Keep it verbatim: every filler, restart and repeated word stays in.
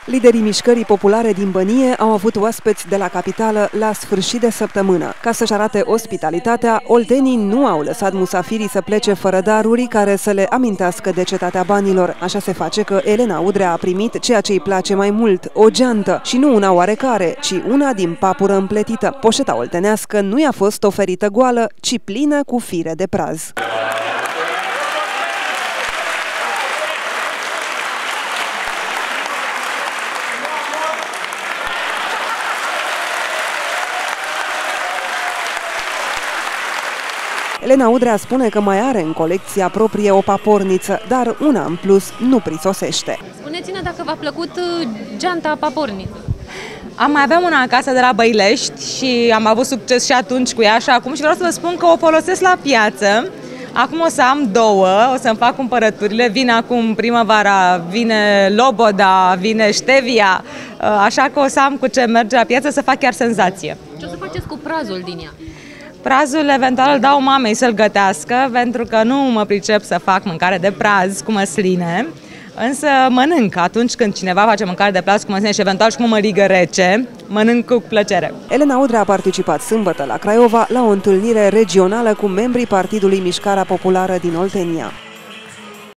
Liderii mișcării populare din Bănie au avut oaspeți de la capitală la sfârșit de săptămână. Ca să-și arate ospitalitatea, oltenii nu au lăsat musafirii să plece fără daruri care să le amintească de cetatea banilor. Așa se face că Elena Udrea a primit ceea ce îi place mai mult, o geantă, și nu una oarecare, ci una din papură împletită. Poșeta oltenească nu i-a fost oferită goală, ci plină cu fire de praz. Elena Udrea spune că mai are în colecția proprie o paporniță, dar una în plus nu prisosește. Spuneți-ne dacă v-a plăcut geanta paporniță. Am mai aveam una acasă de la Băilești și am avut succes și atunci cu ea și acum și vreau să vă spun că o folosesc la piață. Acum o să am două, o să-mi fac cumpărăturile, vine acum primăvara, vine Loboda, vine Ștevia, așa că o să am cu ce merge la piață să fac chiar senzație. Ce o să faceți cu prazul din ea? Prazul eventual îl dau mamei să-l gătească, pentru că nu mă pricep să fac mâncare de praz cu măsline, însă mănânc atunci când cineva face mâncare de praz cu măsline și eventual și cu mămăligă rece, mănânc cu plăcere. Elena Udrea a participat sâmbătă la Craiova la o întâlnire regională cu membrii Partidului Mișcarea Populară din Oltenia.